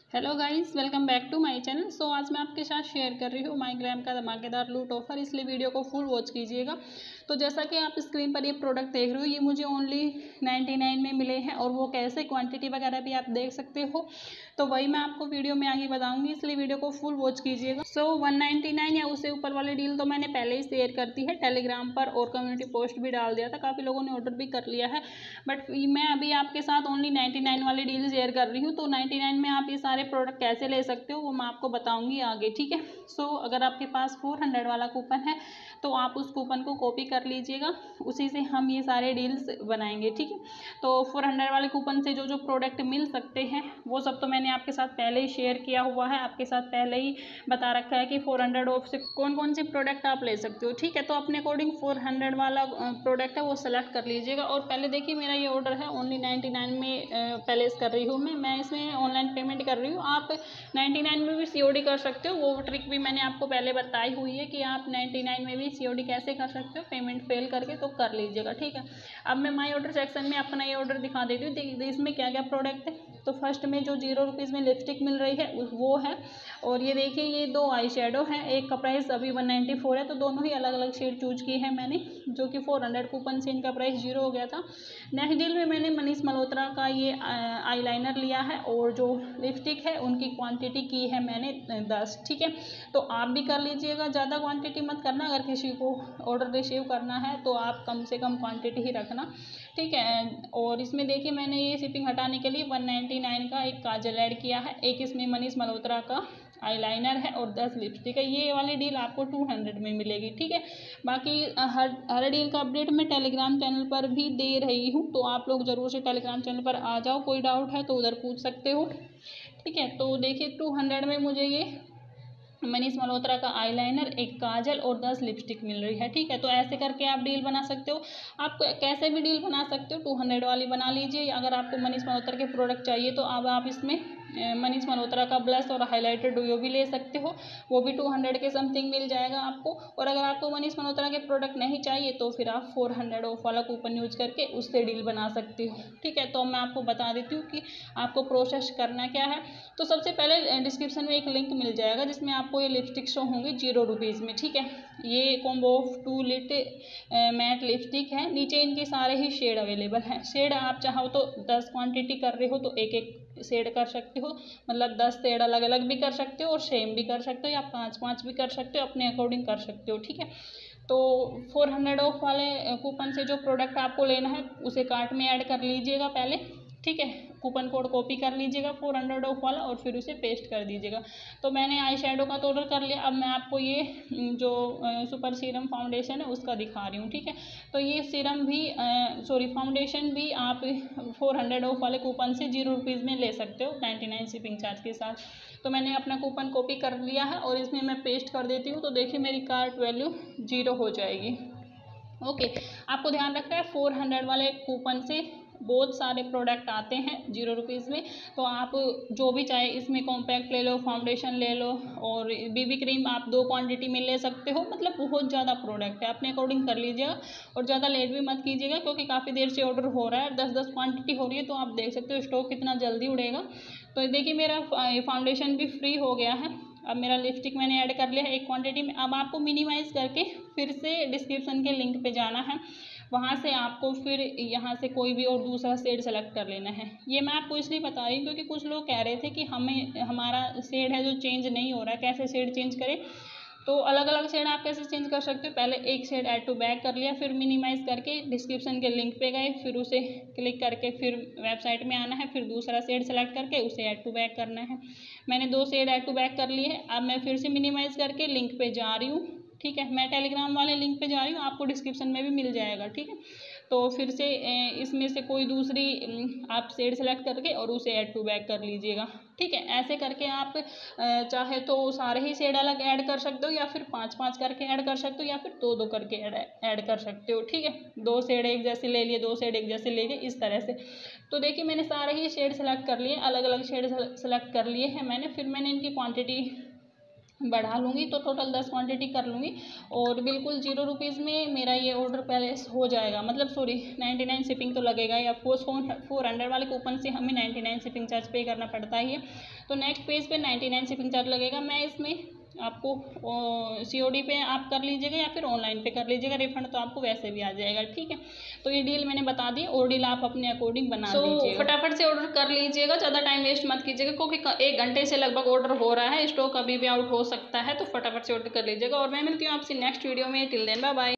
Hello guys, welcome back to my channel. So आज मैं आपके साथ शेयर कर रही हूँ माईग्राम का धमाकेदार लूट ऑफर, इसलिए वीडियो को फुल वॉच कीजिएगा। तो जैसा कि आप स्क्रीन पर ये प्रोडक्ट देख रहे हो, ये मुझे ओनली 99 में मिले हैं और वो कैसे, क्वांटिटी वगैरह भी आप देख सकते हो। तो वही मैं आपको वीडियो में आगे बताऊंगी, इसलिए वीडियो को फुल वॉच कीजिएगा। सो 199 या उससे ऊपर वाली डील तो मैंने पहले ही शेयर कर दी है टेलीग्राम पर और कम्युनिटी पोस्ट भी डाल दिया था, काफ़ी लोगों ने ऑर्डर भी कर लिया है। बट मैं अभी आपके साथ ओनली 99 वाली डील शेयर कर रही हूँ। तो 99 में आप ये सारे प्रोडक्ट कैसे ले सकते हो वो मैं आपको बताऊंगी आगे, ठीक है। सो अगर आपके पास 400 वाला कूपन है तो आप उस कूपन को कॉपी कर लीजिएगा, उसी से हम ये सारे डील्स बनाएंगे, ठीक है। तो 400 वाले कूपन से जो जो प्रोडक्ट मिल सकते हैं वो सब तो मैंने आपके साथ पहले ही शेयर किया हुआ है, आपके साथ पहले ही बता रखा है कि 400 ऑफ से कौन कौन से प्रोडक्ट आप ले सकते हो, ठीक है। तो अपने अकॉर्डिंग 400 वाला प्रोडक्ट है वो सेलेक्ट कर लीजिएगा। और पहले देखिए, मेरा ये ऑर्डर है ओनली 99 में प्लेस कर रही हूँ मैं इसमें ऑनलाइन पेमेंट कर रही हूँ। आप 99 में भी COD कर सकते हो, वो ट्रिक भी मैंने आपको पहले बताई हुई है कि आप 99 में भी COD कैसे कर सकते हो, पेमेंट फेल करके तो कर लीजिएगा, ठीक है। अब मैं माई ऑर्डर सेक्शन में अपना ये ऑर्डर दिखा देती हूँ, इसमें क्या क्या प्रोडक्ट है। तो फर्स्ट में जो 0 रुपीज़ में लिपस्टिक मिल रही है वो है। और ये देखिए, ये 2 आई शेडो हैं, एक का प्राइस अभी 194 है, तो दोनों ही अलग अलग शेड चूज की है मैंने, जो कि 400 कूपन से इनका प्राइस 0 हो गया था। नेक्स्ट डील में मैंने मनीष मल्होत्रा का ये आई लाइनर लिया है और जो लिपस्टिक है उनकी क्वांटिटी की है मैंने 10, ठीक है। तो आप भी कर लीजिएगा, ज़्यादा क्वांटिटी मत करना, अगर किसी को ऑर्डर रिसीव करना है तो आप कम से कम क्वांटिटी ही रखना, ठीक है। और इसमें देखिए, मैंने ये शिपिंग हटाने के लिए 199 का एक काजल ऐड किया है, एक इसमें मनीष मल्होत्रा का आईलाइनर है और 10 लिपस्टिक है। ये वाली डील आपको 200 में मिलेगी, ठीक है। बाकी हर डील का अपडेट मैं टेलीग्राम चैनल पर भी दे रही हूँ, तो आप लोग ज़रूर से टेलीग्राम चैनल पर आ जाओ, कोई डाउट है तो उधर पूछ सकते हो, ठीक है। तो देखिए, 200 में मुझे ये मनीष मल्होत्रा का आईलाइनर, एक काजल और 10 लिपस्टिक मिल रही है, ठीक है। तो ऐसे करके आप डील बना सकते हो, आप कैसे भी डील बना सकते हो। 200 वाली बना लीजिए। अगर आपको मनीष मल्होत्रा के प्रोडक्ट चाहिए तो अब आप इसमें मनीष मल्होत्रा का ब्लश और हाइलाइटर डुओ भी ले सकते हो, वो भी 200 के समथिंग मिल जाएगा आपको। और अगर आपको मनीष मल्होत्रा के प्रोडक्ट नहीं चाहिए तो फिर आप 400 ऑफ वाला कूपन यूज करके उससे डील बना सकते हो, ठीक है। तो मैं आपको बता देती हूँ कि आपको प्रोसेस करना क्या है। तो सबसे पहले डिस्क्रिप्शन में एक लिंक मिल जाएगा जिसमें आपको ये लिपस्टिक शो होंगी 0 रुपीज़ में, ठीक है। ये combo of 2 lit matte lipstick है, नीचे इनके सारे ही शेड अवेलेबल हैं। शेड आप चाहो तो 10 क्वांटिटी कर रहे हो तो एक एक शेड कर सकते हो, मतलब 10 शेड अलग अलग भी कर सकते हो और सेम भी कर सकते हो, या 5-5 भी कर सकते हो, अपने अकॉर्डिंग कर सकते हो, ठीक है। तो 400 ऑफ वाले कूपन से जो प्रोडक्ट आपको लेना है उसे कार्ट में ऐड कर लीजिएगा पहले, ठीक है। कूपन कोड कॉपी कर लीजिएगा 400 ऑफ वाला और फिर उसे पेस्ट कर दीजिएगा। तो मैंने आई शेडो का तो ऑर्डर कर लिया, अब मैं आपको ये जो सुपर सीरम फाउंडेशन है उसका दिखा रही हूँ, ठीक है। तो ये सीरम भी फाउंडेशन भी आप 400 ऑफ वाले कूपन से 0 रुपीज़ में ले सकते हो, 99 शिपिंग चार्ज के साथ। तो मैंने अपना कूपन कॉपी कर लिया है और इसमें मैं पेस्ट कर देती हूँ, तो देखिए मेरी कार्ट वैल्यू 0 हो जाएगी, ओके। आपको ध्यान रखना है 400 वाले कूपन से बहुत सारे प्रोडक्ट आते हैं 0 रुपीज़ में। तो आप जो भी चाहे, इसमें कॉम्पैक्ट ले लो, फाउंडेशन ले लो और BB क्रीम आप 2 क्वांटिटी में ले सकते हो, मतलब बहुत ज़्यादा प्रोडक्ट है, अपने अकॉर्डिंग कर लीजिएगा। और ज़्यादा लेट भी मत कीजिएगा क्योंकि काफ़ी देर से ऑर्डर हो रहा है, 10-10 क्वान्टिटी हो रही है, तो आप देख सकते हो स्टॉक कितना जल्दी उड़ेगा। तो देखिए, मेरा फाउंडेशन भी फ्री हो गया है। अब मेरा लिपस्टिक मैंने ऐड कर लिया है एक क्वांटिटी में। अब आपको मिनिमाइज़ करके फिर से डिस्क्रिप्शन के लिंक पे जाना है, वहाँ से आपको फिर यहाँ से कोई भी और दूसरा शेड सेलेक्ट कर लेना है। ये मैं आपको इसलिए बता रही हूँ क्योंकि कुछ लोग कह रहे थे कि हमारा शेड है जो चेंज नहीं हो रहा है, कैसे शेड चेंज करें। तो अलग अलग शेड आप कैसे चेंज कर सकते हो, पहले एक शेड ऐड टू बैक कर लिया, फिर मिनिमाइज़ करके डिस्क्रिप्शन के लिंक पे गए, फिर उसे क्लिक करके फिर वेबसाइट में आना है, फिर दूसरा शेड सेलेक्ट करके उसे ऐड टू बैक करना है। मैंने 2 शेड ऐड टू बैक कर लिए हैं। अब मैं फिर से मिनिमाइज़ करके लिंक पे जा रही हूँ, ठीक है। मैं टेलीग्राम वाले लिंक पे जा रही हूँ, आपको डिस्क्रिप्शन में भी मिल जाएगा, ठीक है। तो फिर से इसमें से कोई दूसरी आप शेड सेलेक्ट करके और उसे ऐड टू बैक कर लीजिएगा, ठीक है। ऐसे करके आप चाहे तो सारे ही शेड अलग ऐड कर सकते हो, या फिर 5-5 करके ऐड कर सकते हो, या फिर 2-2 करके ऐड कर सकते हो, ठीक है। 2 शेड एक जैसे ले लिए, 2 शेड एक जैसे ले लिए, इस तरह से। तो देखिए, मैंने सारे ही शेड सेलेक्ट कर लिए, अलग अलग शेड सेलेक्ट कर लिए हैं मैंने। फिर मैंने इनकी क्वान्टिटी बढ़ा लूँगी तो टोटल 10 क्वांटिटी कर लूँगी और बिल्कुल 0 रुपीज़ में मेरा ये ऑर्डर प्लेस हो जाएगा। मतलब सॉरी 99 शिपिंग तो लगेगा ही, ऑफ कोर्स 400 वाले कूपन से हमें 99 शिपिंग चार्ज पे करना पड़ता ही है। तो नेक्स्ट पेज पे 99 शिपिंग चार्ज लगेगा। मैं इसमें आपको COD पे आप कर लीजिएगा या फिर ऑनलाइन पे कर लीजिएगा, रिफंड तो आपको वैसे भी आ जाएगा। ठीक है, तो ये डील मैंने बता दी और डील आप अपने अकॉर्डिंग बना लीजिएगा। फटाफट से ऑर्डर कर लीजिएगा, ज़्यादा टाइम वेस्ट मत कीजिएगा क्योंकि 1 घंटे से लगभग ऑर्डर हो रहा है, स्टॉक अभी भी आउट हो सकता है, तो फटाफट से ऑर्डर कर लीजिएगा। और मैं मिलती हूँ आपसे नेक्स्ट वीडियो में। Till then bye bye.